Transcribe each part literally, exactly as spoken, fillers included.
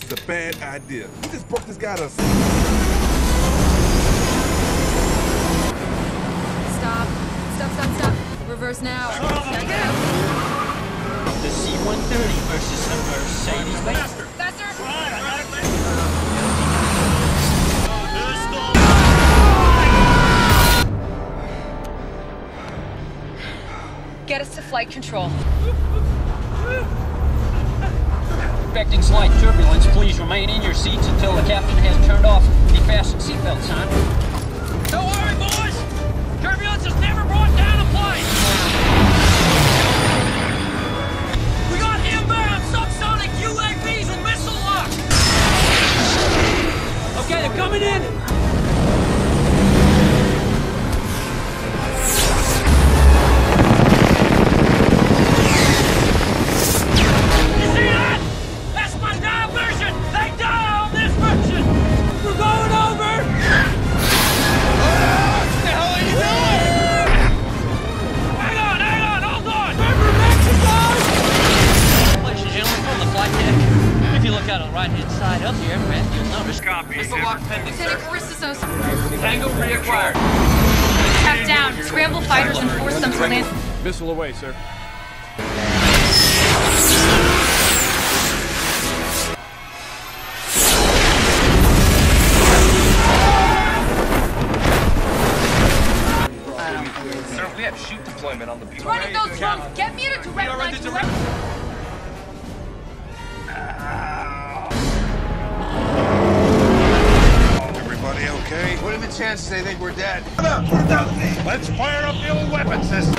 is a bad idea. We just broke this guy to... Stop. Stop, stop, stop. Reverse now. Gotta get out. The C one thirty versus the Mercedes-Benz. Faster. Faster. Get us to flight control. Expecting slight turbulence, please remain in your seats until the captain has turned off the fasten seatbelt sign. Don't worry, boys! Turbulence has never brought down a plane! We got inbound subsonic U A Vs and missile lock! Okay, they're coming in! Got on the right-hand side up here, and you'll notice. Copy. Missile lock pending, Lieutenant Caristos. Tango reacquired. Tap down. Scramble fighters and force them to land. Missile away, sir. Sir, we have shoot deployment on the people. Running those drums. Get me to direct line to direct. Everybody okay? What are the chances they think we're dead? Let's fire up the old weapon system.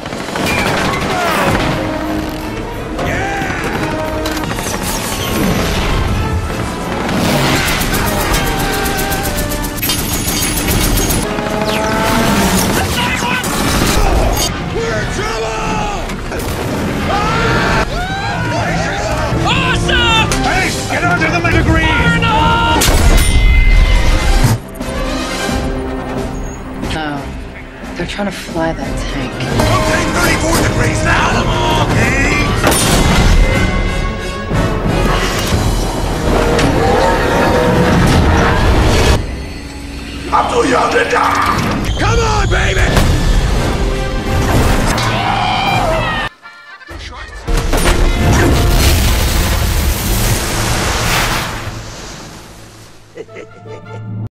We're in trouble! Awesome! Hey, get onto the mega green! Oh, they're trying to fly that tank. Okay, thirty-four degrees now! Come on, Pete! I'm too young to die! Come on, baby!